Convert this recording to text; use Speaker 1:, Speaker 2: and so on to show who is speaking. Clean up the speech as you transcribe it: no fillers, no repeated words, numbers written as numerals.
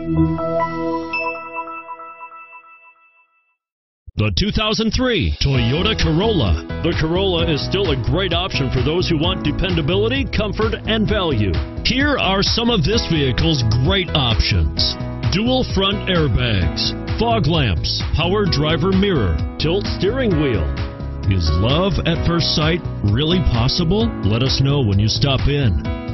Speaker 1: The 2003 Toyota Corolla. The Corolla is still a great option for those who want dependability, comfort, and value. Here are some of this vehicle's great options: dual front airbags, fog lamps, power driver mirror, tilt steering wheel. Is love at first sight really possible? Let us know when you stop in.